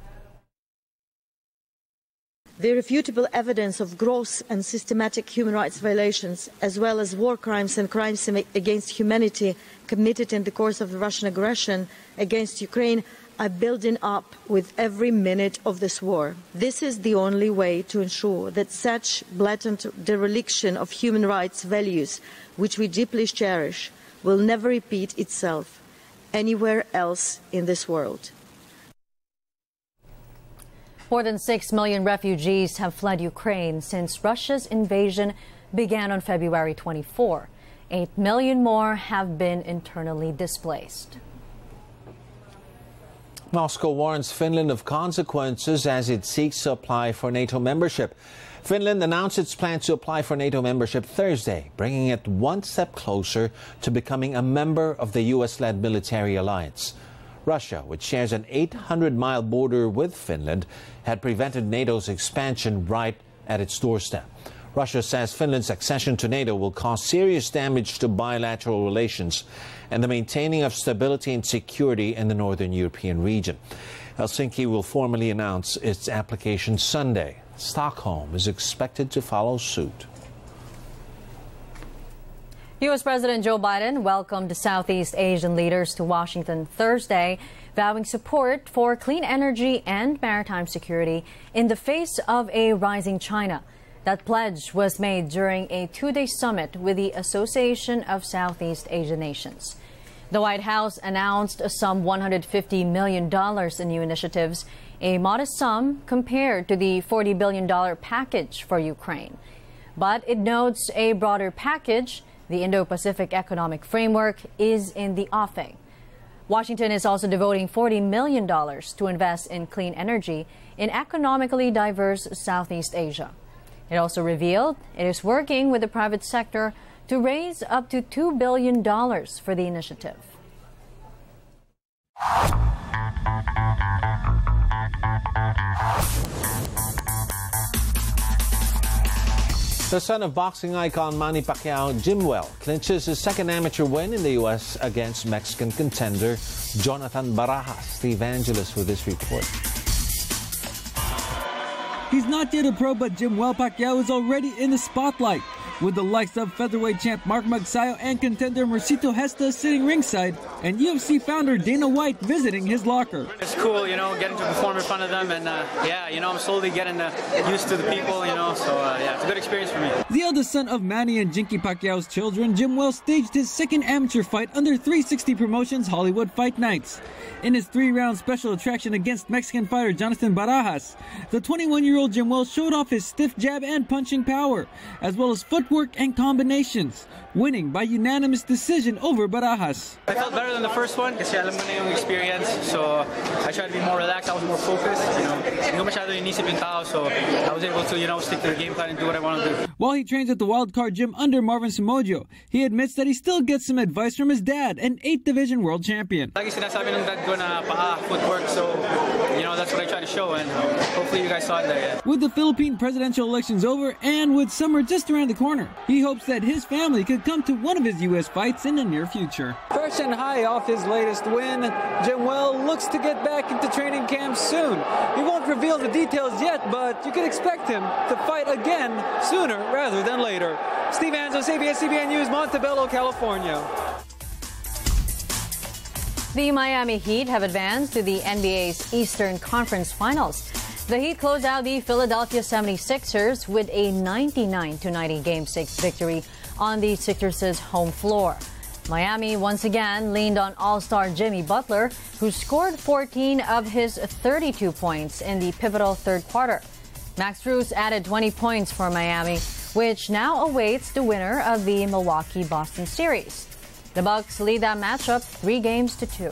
The irrefutable evidence of gross and systematic human rights violations, as well as war crimes and crimes against humanity committed in the course of the Russian aggression against Ukraine, are building up with every minute of this war. This is the only way to ensure that such blatant dereliction of human rights values, which we deeply cherish, will never repeat itself anywhere else in this world. More than 6 million refugees have fled Ukraine since Russia's invasion began on February 24. 8 million more have been internally displaced. Moscow warns Finland of consequences as it seeks to apply for NATO membership. Finland announced its plan to apply for NATO membership Thursday, bringing it one step closer to becoming a member of the U.S.-led military alliance. Russia, which shares an 800-mile border with Finland, had prevented NATO's expansion right at its doorstep. Russia says Finland's accession to NATO will cause serious damage to bilateral relations and the maintaining of stability and security in the northern European region. Helsinki will formally announce its application Sunday. Stockholm is expected to follow suit. U.S. President Joe Biden welcomed Southeast Asian leaders to Washington Thursday, vowing support for clean energy and maritime security in the face of a rising China. That pledge was made during a two-day summit with the Association of Southeast Asian Nations. The White House announced some $150 million in new initiatives, a modest sum compared to the $40 billion package for Ukraine. But it notes a broader package, the Indo-Pacific Economic Framework, is in the offing. Washington is also devoting $40 million to invest in clean energy in economically diverse Southeast Asia. It also revealed it is working with the private sector to raise up to $2 billion for the initiative. The son of boxing icon Manny Pacquiao, Jim Well, clinches his second amateur win in the U.S. against Mexican contender Jonathan Barajas. Steve Angeles with this report. He's not yet a pro, but Jim Well Pacquiao is already in the spotlight, with the likes of featherweight champ Mark Magsayo and contender Mercito Hesta sitting ringside, and UFC founder Dana White visiting his locker. It's cool, getting to perform in front of them, and I'm slowly getting used to the people, so it's a good experience for me. The eldest son of Manny and Jinky Pacquiao's children, Jim Well staged his second amateur fight under 360 Promotions Hollywood Fight Nights. In his 3-round special attraction against Mexican fighter Jonathan Barajas, the 21-year-old Jim Well showed off his stiff jab and punching power, as well as foot footwork and combinations, winning by unanimous decision over Barajas. I felt better than the first one kasi alam ko na yung experience. So I tried to be more relaxed. I was more focused. Hindi ko masyado inisip yung tao. So I was able to, stick to the game plan and do what I want to do. While he trains at the Wildcard Gym under Marvin Samodio, he admits that he still gets some advice from his dad, an 8th Division world champion. Lagi sinasabi ng dad ko na paa, footwork. So, that's what I try to show. And hopefully you guys saw it there. Yeah. With the Philippine presidential elections over and with summer just around the corner, he hopes that his family could come to one of his U.S. fights in the near future. Fresh and high off his latest win, Jimwell looks to get back into training camp soon. He won't reveal the details yet, but you can expect him to fight again sooner rather than later. Steve Anzos, ABS-CBN News, Montebello, California. The Miami Heat have advanced to the NBA's Eastern Conference Finals. The Heat closed out the Philadelphia 76ers with a 99-90 Game 6 victory on the Sixers' home floor. Miami once again leaned on All-Star Jimmy Butler, who scored 14 of his 32 points in the pivotal third quarter. Max Strus added 20 points for Miami, which now awaits the winner of the Milwaukee-Boston series. The Bucks lead that matchup 3-2.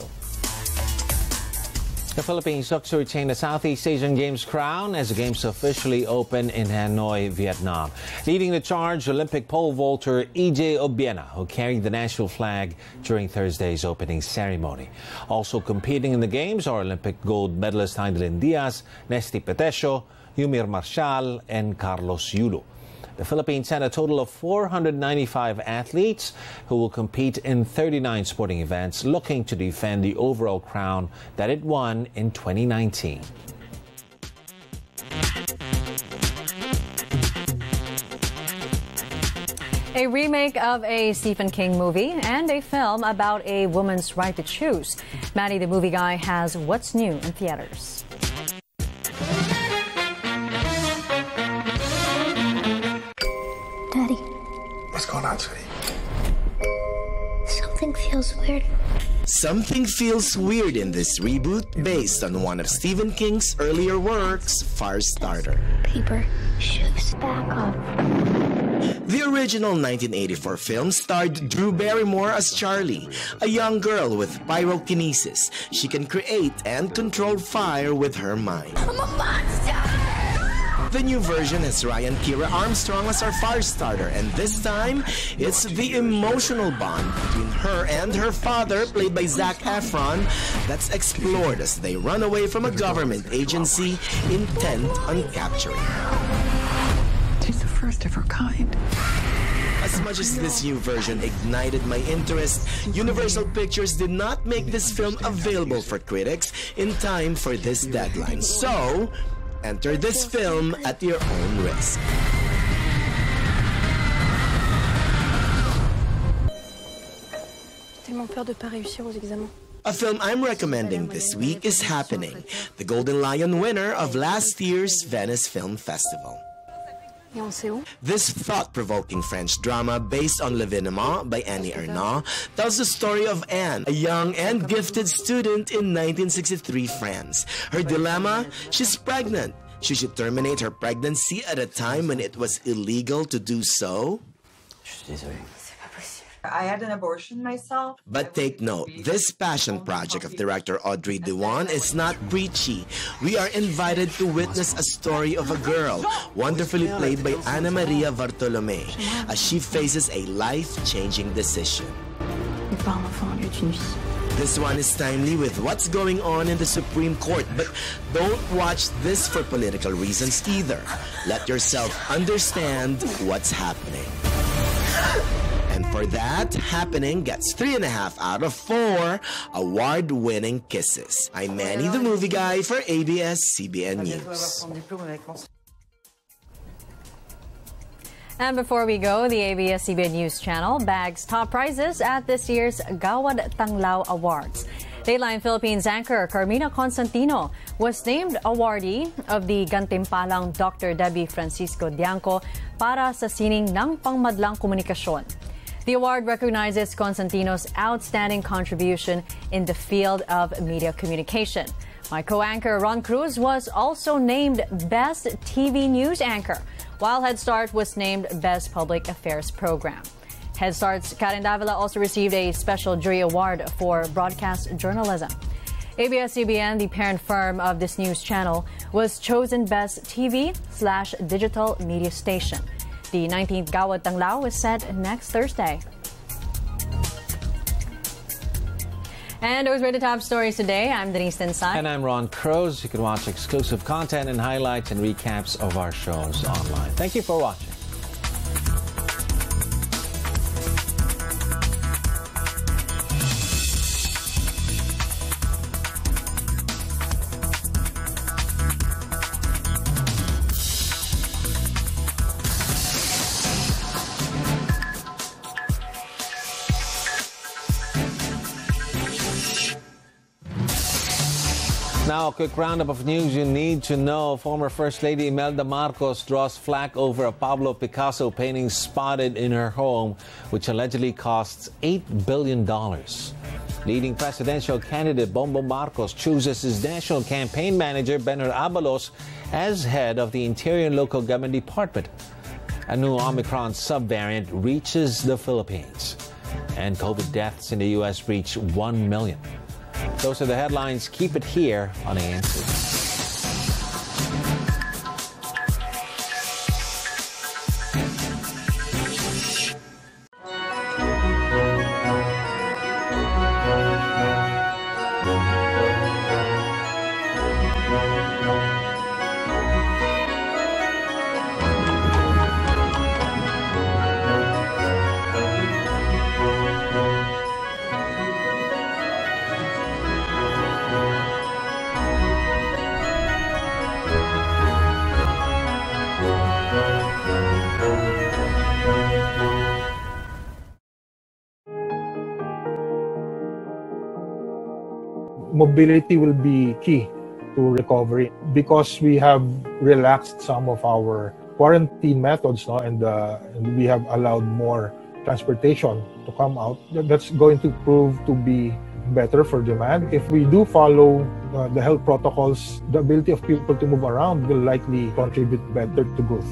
The Philippines looks to retain the Southeast Asian Games crown as the Games officially open in Hanoi, Vietnam. Leading the charge, Olympic pole vaulter EJ Obiena, who carried the national flag during Thursday's opening ceremony. Also competing in the Games are Olympic gold medalist Heindelin Diaz, Nesty Petesio, Yumir Marshal, and Carlos Yulo. The Philippines sent a total of 495 athletes who will compete in 39 sporting events, looking to defend the overall crown that it won in 2019. A remake of a Stephen King movie and a film about a woman's right to choose. Manny the Movie Guy has what's new in theaters. Daddy. What's going on, sweetie? Something feels weird. Something feels weird in this reboot based on one of Stephen King's earlier works, Firestarter. Paper, shoes, back up. The original 1984 film starred Drew Barrymore as Charlie, a young girl with pyrokinesis. She can create and control fire with her mind. I'm a monster! The new version has Ryan Kira Armstrong as our Firestarter, and this time, it's the emotional bond between her and her father, played by Zac Efron, that's explored as they run away from a government agency intent on capturing her. She's the first of her kind. As much as this new version ignited my interest, Universal Pictures did not make this film available for critics in time for this deadline. So, enter this film at your own risk. Tellement peur de pas réussir aux examens. A film I'm recommending this week is Happening, the Golden Lion winner of last year's Venice Film Festival. This thought-provoking French drama based on L'Evénement by Annie Ernaux tells the story of Anne, a young and gifted student in 1963 France. Her dilemma? She's pregnant. Should she terminate her pregnancy at a time when it was illegal to do so? I had an abortion myself. But take note, this passion project of director Audrey Diwan is not preachy. We are invited to witness a story of a girl, wonderfully played by Ana Maria Bartolome, as she faces a life-changing decision. This one is timely with what's going on in the Supreme Court, but don't watch this for political reasons either. Let yourself understand what's happening. And for that, Happening gets 3.5 out of 4 award-winning kisses. I'm Manny the Movie Guy for ABS-CBN News. And before we go, the ABS-CBN News channel bags top prizes at this year's Gawad Tanglao Awards. Dateline Philippines anchor Carmina Constantino was named awardee of the Gantimpalang Dr. Debbie Francisco Dianco para sa sining ng pangmadlang komunikasyon. The award recognizes Constantino's outstanding contribution in the field of media communication. My co-anchor Ron Cruz was also named Best TV News Anchor, while Head Start was named Best Public Affairs Program. Head Start's Karen Davila also received a special jury award for broadcast journalism. ABS-CBN, the parent firm of this news channel, was chosen Best TV/Digital Media Station. The 19th Gawad Tanglao is set next Thursday. And those were the top stories today. I'm Denise Tensai. And I'm Ron Cruz. You can watch exclusive content and highlights and recaps of our shows online. Thank you for watching. Now, a quick roundup of news you need to know. Former First Lady Imelda Marcos draws flack over a Pablo Picasso painting spotted in her home, which allegedly costs $8 billion. Leading presidential candidate Bongbong Marcos chooses his national campaign manager, Benhur Abalos, as head of the Interior and Local Government Department. A new Omicron subvariant reaches the Philippines. And COVID deaths in the U.S. reach 1 million. Those are the headlines. Keep it here on ANC. Mobility will be key to recovery because we have relaxed some of our quarantine methods, and we have allowed more transportation to come out. That's going to prove to be better for demand. If we do follow the health protocols, the ability of people to move around will likely contribute better to growth.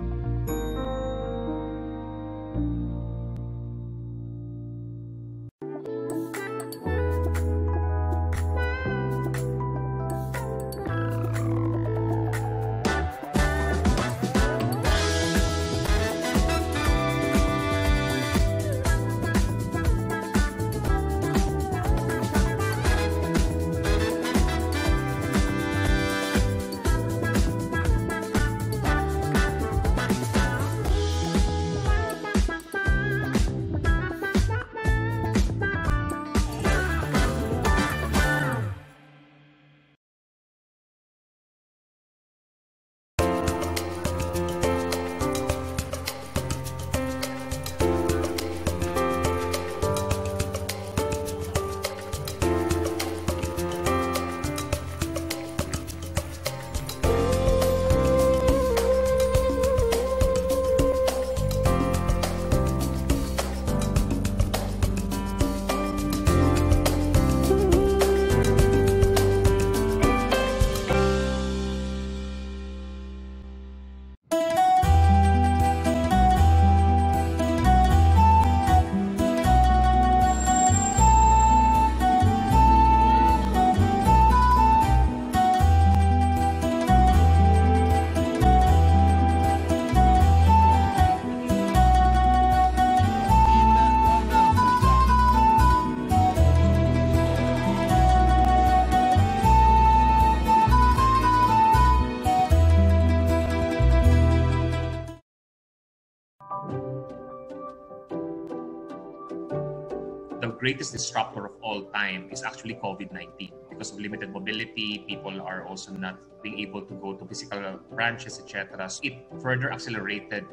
greatest disruptor of all time is actually COVID-19. Because of limited mobility, people are also not being able to go to physical branches, etc. So it further accelerated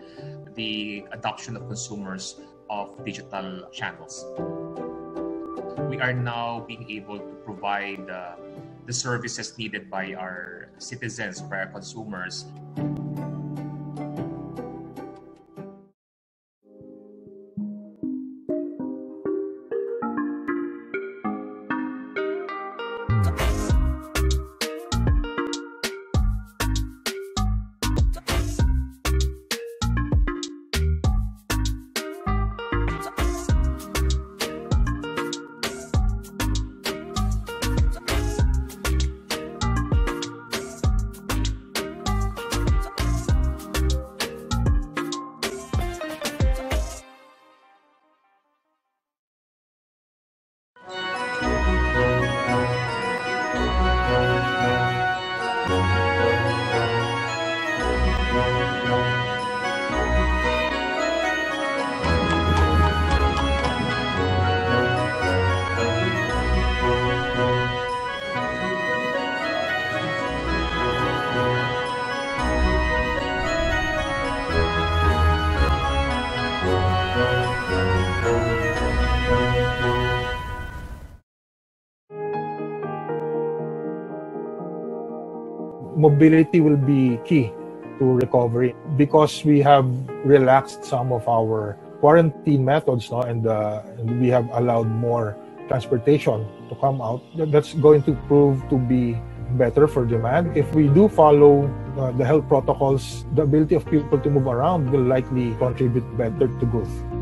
the adoption of consumers of digital channels. We are now being able to provide the services needed by our citizens, by our consumers. mobility will be key to recovery because we have relaxed some of our quarantine methods, no, and we have allowed more transportation to come out. That's going to prove to be better for demand. If we do follow the health protocols, the ability of people to move around will likely contribute better to growth.